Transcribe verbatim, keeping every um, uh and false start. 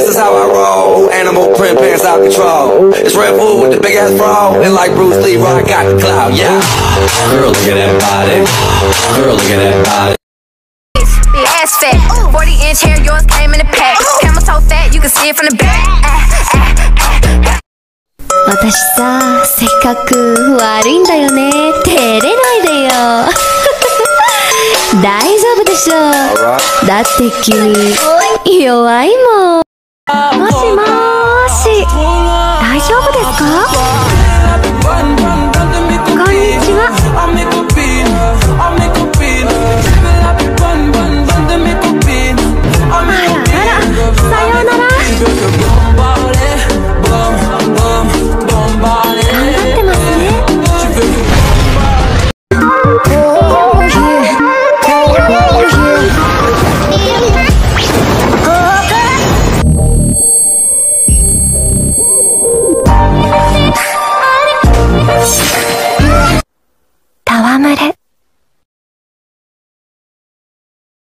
this is how I roll. Animal print pants out control. It's Red Bull with the big ass bra. And like Bruce Lee, I got the clout, yeah. Girl, look at that body. Girl, look at that body. Ass fat, forty inch hair, yours came in a pack. Camel so fat, you can see it from the back. 私さ、性格悪いんだよね。照れないでよ。大丈夫でしょ。だって君、弱いもん。もしもーし、大丈夫ですか？